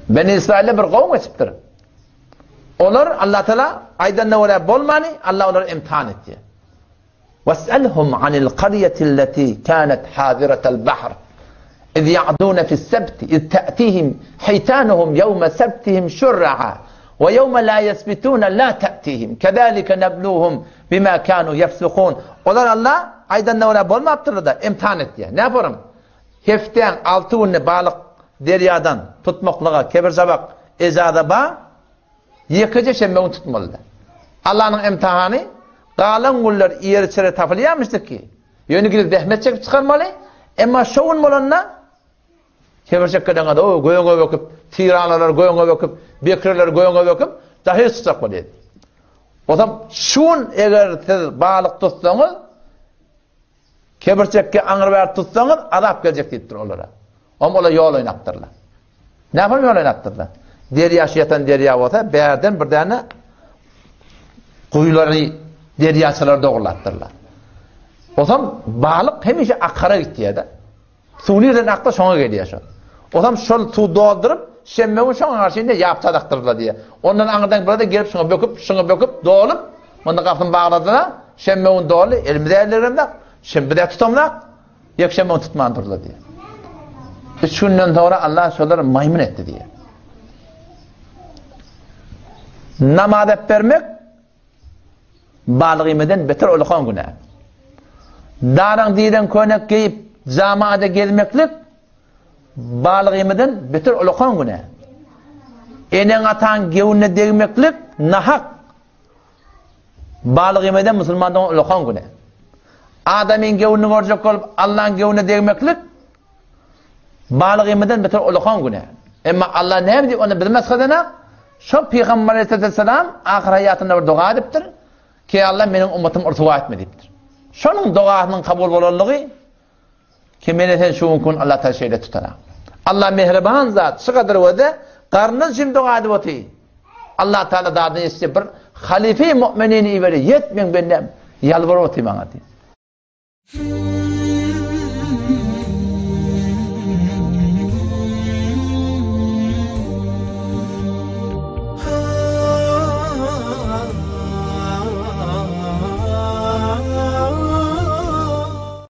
Beni İsrail'e bir kavim etiptir. Onlar Allah Teala aydan ne bolmani Allah onları imtihan etti. وَاسْأَلْهُمْ عَنِ الْقَرْيَةِ الَّتِي كَانَتْ حَاذِرَةَ الْبَحْرِ إِذْ يَعْدُونَ فِي السَّبْتِ إِذْ تَأْتِيهِمْ حِيتَانُهُمْ يَوْمَ سَبْتِهِمْ شُرَّعًا وَيَوْمَ لَا يَسْبِتُونَ لَا تَأْتِيهِمْ كَذَلِكَ نَبْلُوهُمْ بِمَا كَانُوا يَفْسُقُونَ. Onlar Allah aydan ne bolmaptır da imtihan etti. Ne yaparım? Heften 6 günde balık deryadan tutmaklığa kebir sabak ezada ba yıkıcı şembeğini tutmalıdır. Allah'ın imtihanı qalan gullar yer içeri tapılayamıştır ki yönü gidip zahmet çekip çıkarmalı ama şovun bolanna kebir çekeden da o goyunga bakıp tiranlar goyunga bakıp bekirler goyunga bakıp dahi tutsak böyle. O zaman şun eğer siz balık tutsanız kebir çekke anırver tutsanız azap gelecek deyiptir onlara. Ama ola yol oynattırlar. Ne yapalım yol oynattırlar? Derya şeytan derya olsa berden bir tane kuyuları deryaçılar doğrulattırlar. O zaman balık hemişe akara gitti ya da. Suni'den akta şona geliyor şu. O zaman şol su doldurup şemmeğin şona karşıyında yapsadaktırlar diye. Ondan anırdan burada gelip şuna böküp doğulup ondan kaptın bağladığına şemmeğin doğulu elimde ellerimde şimdi de tutamlar yok şemmeğin tutmandırlar diye. Şundan sonra Allah şunları maymun etti diye. Namaz vermek balık yemeden beter olğan günah. Darang diyden konak giyip camiada gelmeklik balık yemeden beter olğan günah. Enen atan gevune değmeklik nahak balık yemeden Müslümandan olğan günah. Adamın gevune orcak olup Allah'ın gevune değmeklik balık yemeden beter olğan günah. Ama Allah ne diyor onu bilmez kadına. Şu Peygamber Aleyhisselam ahir hayatında bir dua ediptir ki Allah benim ümmetim irtiba etme deyiptir. Şunun duasının kabul bolanlığı ki meneten şu mümkün Allah ta şeyle tutana. Allah mehriban zat şu kadar vade qarnın jim dua edip otuy. Allah Teala dadını iste bir halife-i müminini iberi yetmeyin bennem yalvarıp otuy bana diye.